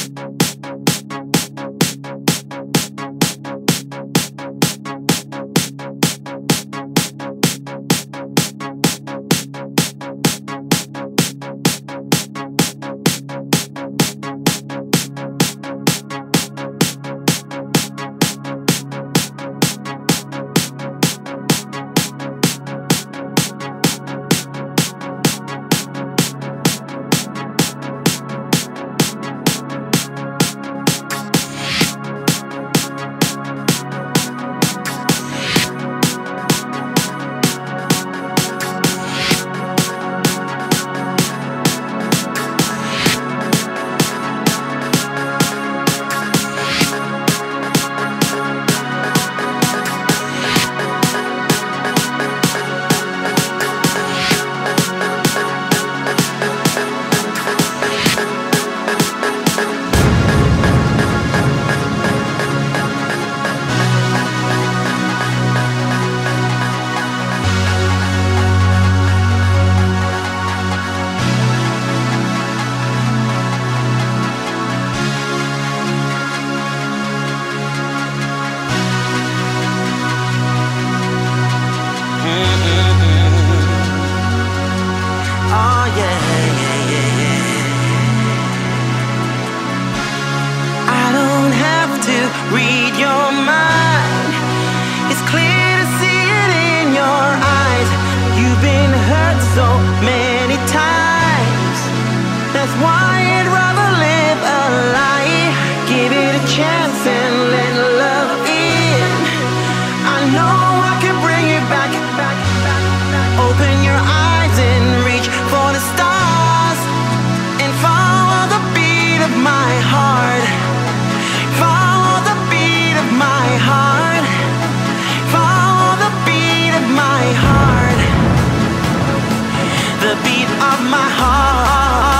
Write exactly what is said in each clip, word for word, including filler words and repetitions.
read your mind. It's clear to see it in your eyes. You've been hurt so many times. That's why I'd rather live a lie. Give it a chance and let love in. I know I can bring it back. Open your eyes and reach for the stars and follow the beat of my heart. Follow the beat of my heart. Follow the beat of my heart. The beat of my heart.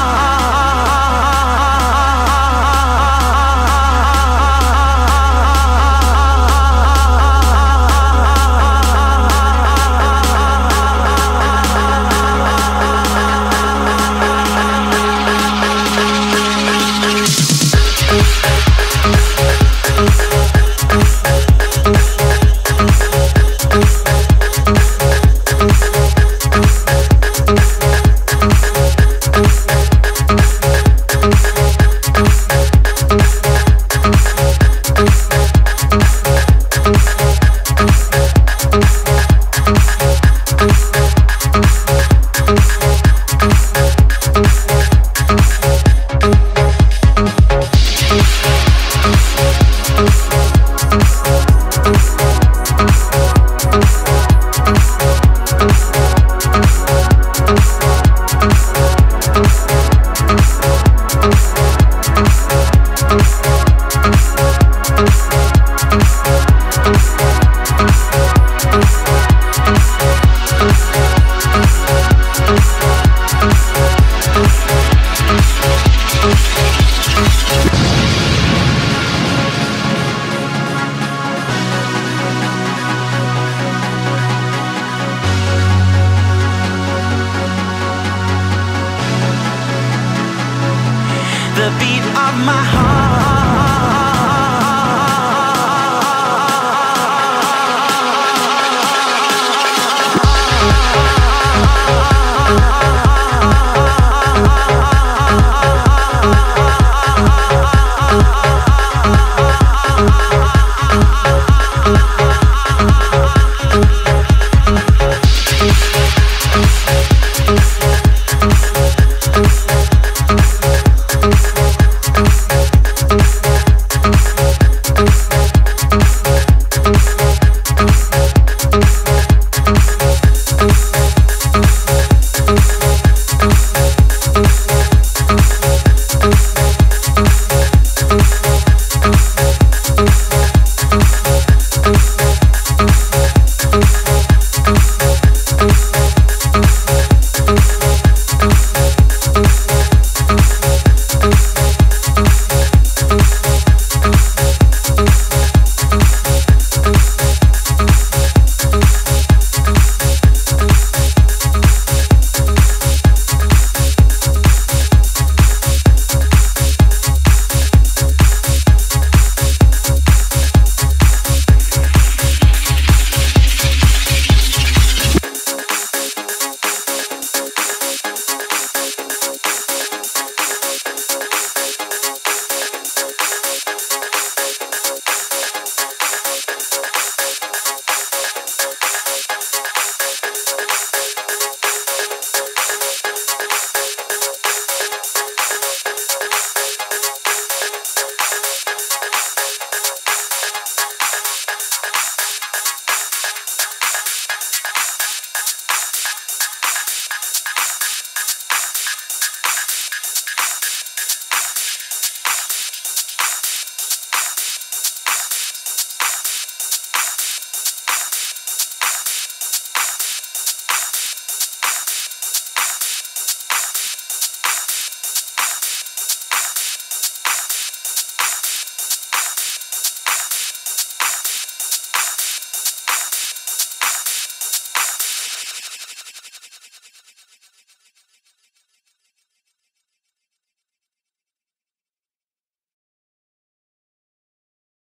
The beat of my heart.